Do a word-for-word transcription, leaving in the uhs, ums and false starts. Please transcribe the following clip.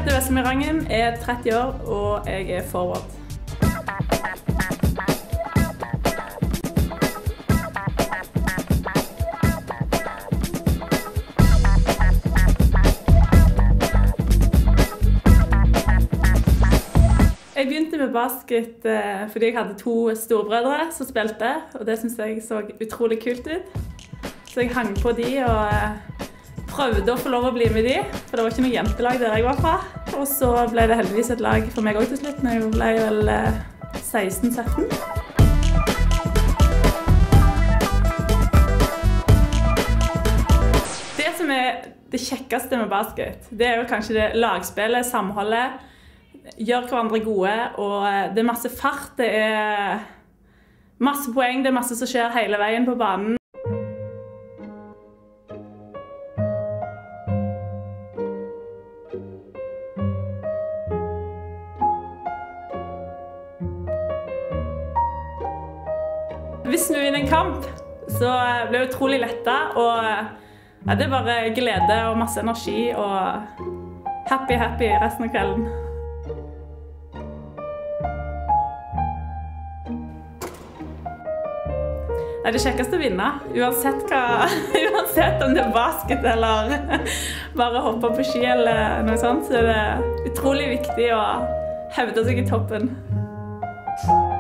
heter Vesemir Rangen, er tretti år og jeg er forward. Jeg begynte med basket fordi jeg hadde to storebrødre som spilte, og det synes jeg så utrolig kult ut. Så jeg hang på de og prøvde å få lov å bli med de, for det var ikke noe jentelag der jeg var fra. Og så ble det heldigvis et lag for meg også til slutt, når jeg ble vel seksten sytten. Det som er det kjekkeste med basket, det er jo kanskje det lagspillet, samholdet, gjør hverandre gode, og det er masse fart, det er masse poeng, det er masse som skjer hele veien på banen. Hvis vi vinner en kamp, så blir det utrolig lettet, og ja, det er bare glede og masse energi, og happy, happy resten av kvelden. Det er det kjekkeste å vinne, uansett, hva, uansett om det er basket eller bare hoppe på ski eller noe sånt, så er det utrolig viktig å hevde seg i toppen.